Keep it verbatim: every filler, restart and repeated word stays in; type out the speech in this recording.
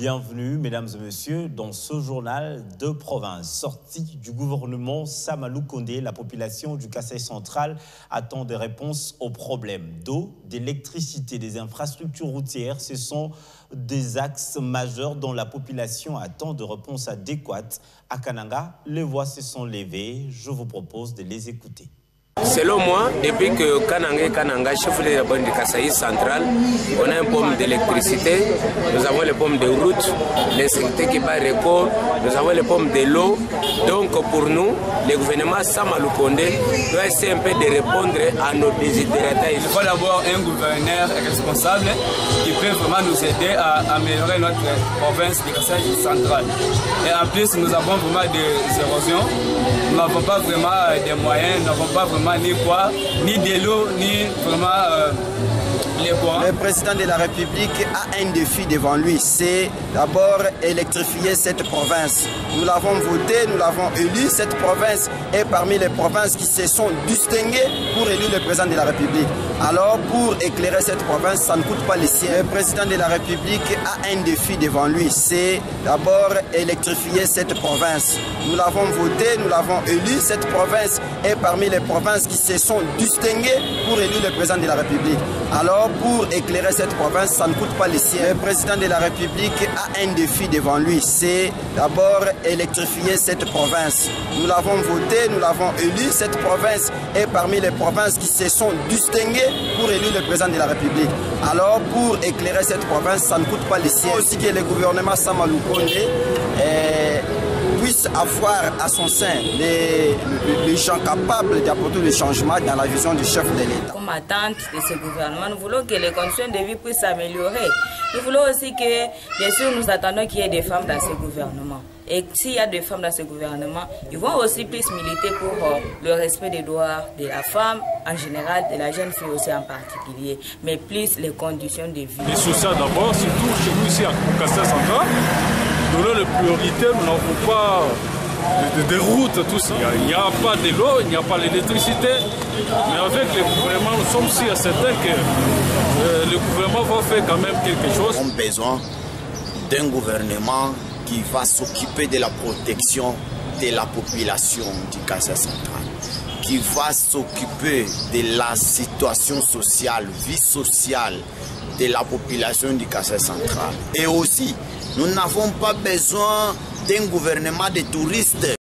Bienvenue, mesdames et messieurs, dans ce journal de province. Sortie du gouvernement Samalou Kondé, la population du Kasaï central attend des réponses aux problèmes d'eau, d'électricité, des infrastructures routières. Ce sont des axes majeurs dont la population attend de réponses adéquates. À Kananga, les voix se sont levées. Je vous propose de les écouter. Selon moi, depuis que Kananga Kananga, chef de la bande du Kasaï central, on a un pomme d'électricité, nous avons les pommes de route, l'insécurité qui bat record, nous avons les pommes de l'eau. Donc pour nous, le gouvernement Samalou Kondé doit essayer un peu de répondre à nos désirata. Il faut d'abord un gouverneur responsable qui peut vraiment nous aider à améliorer notre province du Kasaï central. Et en plus, nous avons vraiment des érosions, nous n'avons pas vraiment des moyens, nous n'avons pas vraiment ni quoi, ni de l'eau, ni vraiment euh, les bois. Le président de la République a un défi devant lui, c'est d'abord électrifier cette province. Nous l'avons voté, nous l'avons élu, cette province est parmi les provinces qui se sont distinguées pour élire le président de la République. Alors pour éclairer cette province, ça ne coûte pas les siens. Le président de la République a un défi devant lui, c'est d'abord électrifier cette province. Nous l'avons voté, nous l'avons élu, cette province est parmi les provinces qui se sont distinguées pour élire le président de la République. Alors pour éclairer cette province, ça ne coûte pas les siens. Le président de la République a un défi devant lui, c'est d'abord électrifier cette province. Nous l'avons voté, nous l'avons élu, cette province est parmi les provinces qui se sont distinguées pour élire le président de la République. Alors pour éclairer cette province, ça ne coûte pas les siens. Aussi que le gouvernement Samalou Kondé puisse avoir à son sein les, les, les gens capables d'apporter le changement dans la vision du chef de l'État. Comme attente de ce gouvernement, nous voulons que les conditions de vie puissent s'améliorer. Nous voulons aussi que, bien sûr, nous attendons qu'il y ait des femmes dans ce gouvernement. Et s'il y a des femmes dans ce gouvernement, ils vont aussi plus militer pour euh, le respect des droits de la femme en général, de la jeune fille aussi en particulier, mais plus les conditions de vie. Les sociales d'abord, surtout chez nous ici à Kasaï central, nous avons les priorités, nous n'avons pas de, de, de routes, tout ça. Il n'y a, a pas de l'eau, il n'y a pas l'électricité, mais avec le gouvernement, nous sommes si certains que euh, le gouvernement va faire quand même quelque chose. Nous avons besoin d'un gouvernement qui va s'occuper de la protection de la population du Kasaï central, qui va s'occuper de la situation sociale, vie sociale de la population du Kasaï central. Et aussi, nous n'avons pas besoin d'un gouvernement de touristes.